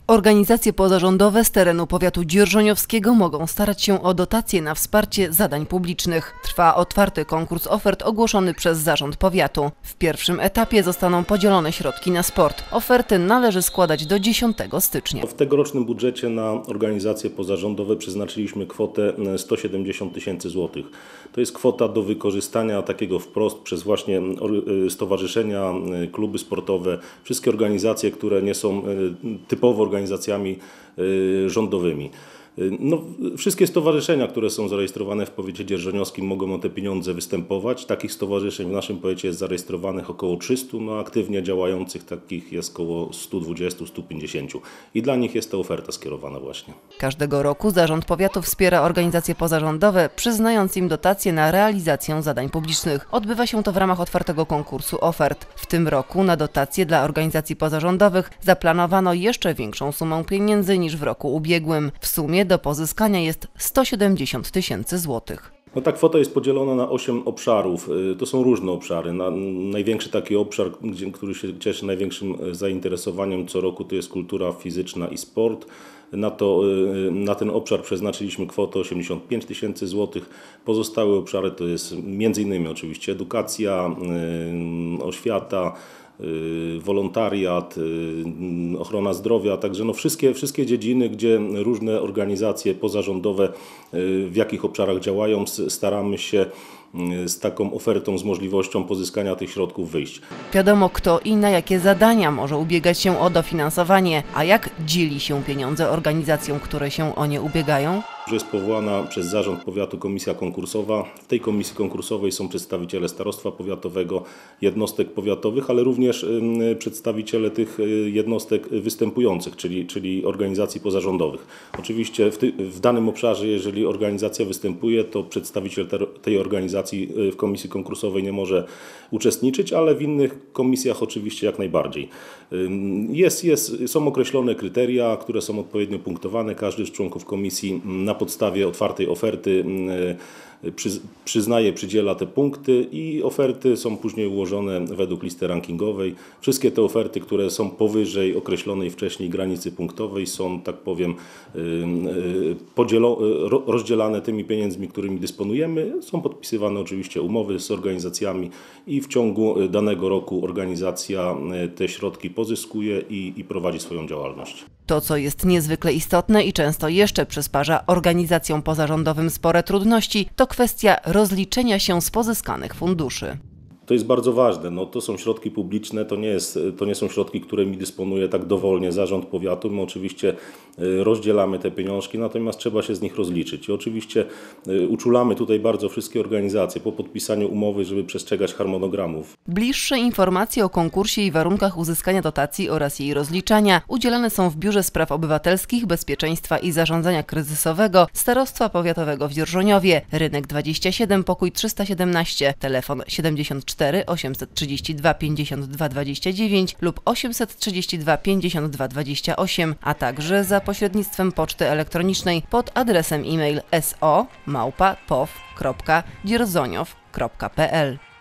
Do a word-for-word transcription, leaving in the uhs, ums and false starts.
Organizacje pozarządowe z terenu powiatu dzierżoniowskiego mogą starać się o dotacje na wsparcie zadań publicznych. Trwa otwarty konkurs ofert ogłoszony przez zarząd powiatu. W pierwszym etapie zostaną podzielone środki na sport. Oferty należy składać do dziesiątego stycznia. W tegorocznym budżecie na organizacje pozarządowe przeznaczyliśmy kwotę sto siedemdziesiąt tysięcy złotych. To jest kwota do wykorzystania takiego wprost przez właśnie stowarzyszenia, kluby sportowe, wszystkie organizacje, które nie są typowo organizacjami rządowymi. No, wszystkie stowarzyszenia, które są zarejestrowane w powiecie dzierżoniowskim, mogą o te pieniądze występować. Takich stowarzyszeń w naszym powiecie jest zarejestrowanych około trzystu, no aktywnie działających takich jest około stu dwudziestu do stu pięćdziesięciu i dla nich jest ta oferta skierowana właśnie. Każdego roku zarząd powiatu wspiera organizacje pozarządowe, przyznając im dotacje na realizację zadań publicznych. Odbywa się to w ramach otwartego konkursu ofert. W tym roku na dotacje dla organizacji pozarządowych zaplanowano jeszcze większą sumę pieniędzy niż w roku ubiegłym. W sumie do pozyskania jest sto siedemdziesiąt tysięcy złotych. No ta kwota jest podzielona na osiem obszarów. To są różne obszary. Na, największy taki obszar, gdzie, który się cieszy największym zainteresowaniem co roku, to jest kultura fizyczna i sport. Na, to, na ten obszar przeznaczyliśmy kwotę osiemdziesiąt pięć tysięcy złotych. Pozostałe obszary to jest między innymi oczywiście edukacja, oświata, wolontariat, ochrona zdrowia, także no wszystkie, wszystkie dziedziny, gdzie różne organizacje pozarządowe w jakich obszarach działają, staramy się z taką ofertą, z możliwością pozyskania tych środków wyjść. Wiadomo, kto i na jakie zadania może ubiegać się o dofinansowanie, a jak dzieli się pieniądze organizacjom, które się o nie ubiegają? Jest powołana przez zarząd powiatu komisja konkursowa. W tej komisji konkursowej są przedstawiciele starostwa powiatowego, jednostek powiatowych, ale również przedstawiciele tych jednostek występujących, czyli, czyli organizacji pozarządowych. Oczywiście w, ty, w danym obszarze, jeżeli organizacja występuje, to przedstawiciel te, tej organizacji w komisji konkursowej nie może uczestniczyć, ale w innych komisjach oczywiście jak najbardziej. Jest, jest, są określone kryteria, które są odpowiednio punktowane. Każdy z członków komisji na podstawie otwartej oferty przyznaje, przydziela te punkty i oferty są później ułożone według listy rankingowej. Wszystkie te oferty, które są powyżej określonej wcześniej granicy punktowej, są, tak powiem, rozdzielane tymi pieniędzmi, którymi dysponujemy. Są podpisywane oczywiście umowy z organizacjami i w ciągu danego roku organizacja te środki pozyskuje i, i prowadzi swoją działalność. To, co jest niezwykle istotne i często jeszcze przysparza organizacjom pozarządowym spore trudności, to kwestia rozliczenia się z pozyskanych funduszy. To jest bardzo ważne. No, to są środki publiczne, to nie, jest, to nie są środki, którymi dysponuje tak dowolnie zarząd powiatu. My oczywiście rozdzielamy te pieniążki, natomiast trzeba się z nich rozliczyć. I oczywiście uczulamy tutaj bardzo wszystkie organizacje po podpisaniu umowy, żeby przestrzegać harmonogramów. Bliższe informacje o konkursie i warunkach uzyskania dotacji oraz jej rozliczania udzielane są w Biurze Spraw Obywatelskich, Bezpieczeństwa i Zarządzania Kryzysowego Starostwa Powiatowego w Dzierżoniowie, Rynek dwadzieścia siedem, pokój trzysta siedemnaście, telefon siedemdziesiąt cztery osiemset trzydzieści dwa pięćdziesiąt dwa dwadzieścia dziewięć lub osiemset trzydzieści dwa pięćdziesiąt dwa dwadzieścia osiem, a także za pośrednictwem poczty elektronicznej pod adresem e-mail s o małpa pow kropka dzierżoniow kropka p l.